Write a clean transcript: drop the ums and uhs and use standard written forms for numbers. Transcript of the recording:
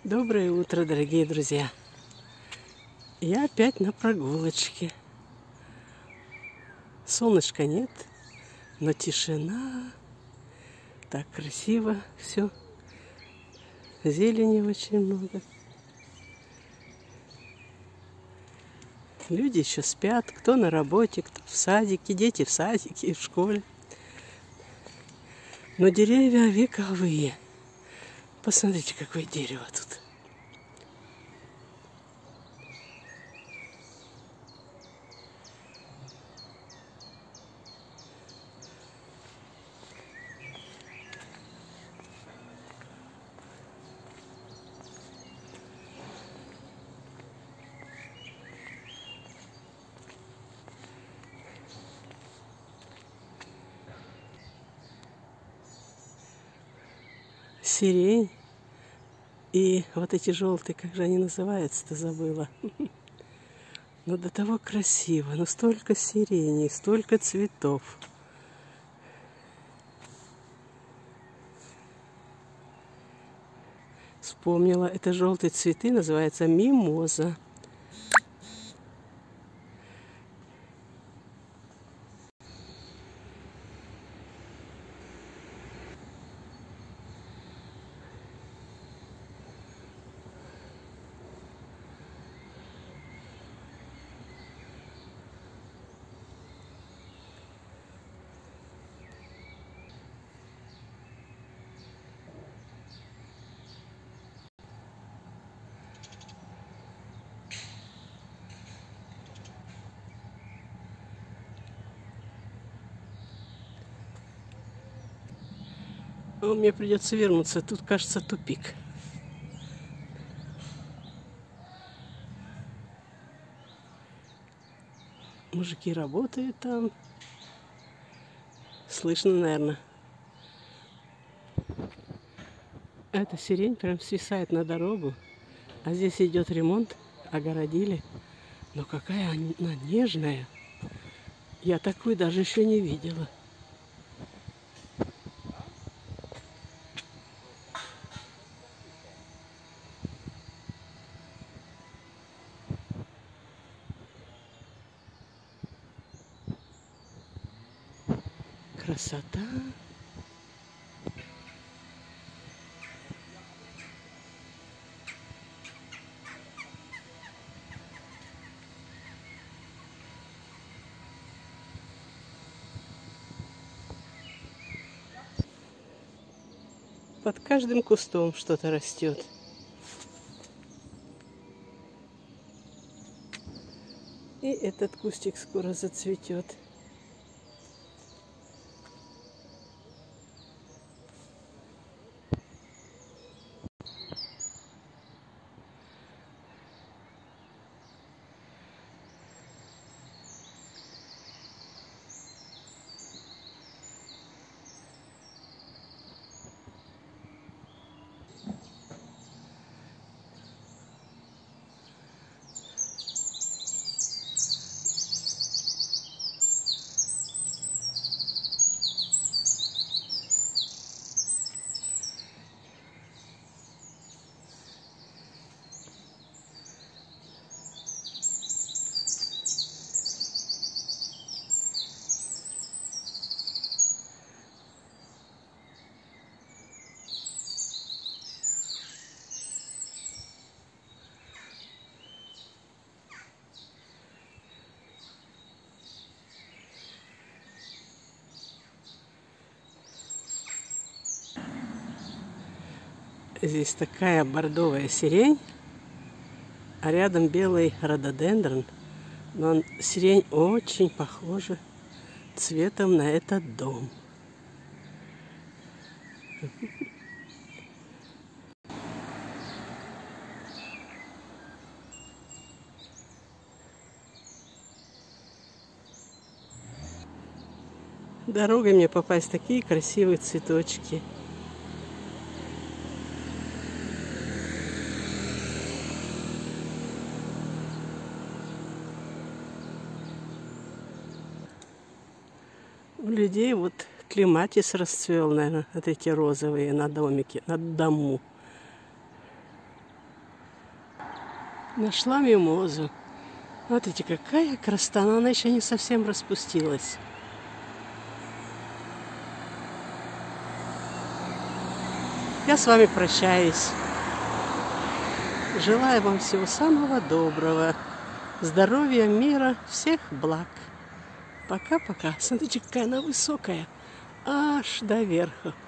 Доброе утро, дорогие друзья! Я опять на прогулочке. Солнышка нет, но тишина. Так красиво все. Зелени очень много. Люди еще спят, кто на работе, кто в садике, дети в садике и в школе. Но деревья вековые. Посмотрите, какое дерево тут. Сирень и вот эти желтые, как же они называются-то, забыла. Но до того красиво, но столько сирени, столько цветов. Вспомнила, это желтые цветы, называется мимоза. Мне придется вернуться. Тут, кажется, тупик. Мужики работают там. Слышно, наверное. Эта сирень прям свисает на дорогу. А здесь идет ремонт. Огородили. Но какая она нежная. Я такую даже еще не видела. Красота. Под каждым кустом что-то растет. И этот кустик скоро зацветет. Здесь такая бордовая сирень, а рядом белый рододендрон. Но сирень очень похожа цветом на этот дом. Дорогой мне попасть такие красивые цветочки. У людей вот клематис расцвел, наверное, вот эти розовые на домике, на дому. Нашла мимозу. Смотрите, какая красота, но она еще не совсем распустилась. Я с вами прощаюсь. Желаю вам всего самого доброго. Здоровья, мира, всех благ. Пока-пока. Смотрите, какая она высокая. Аж до верха.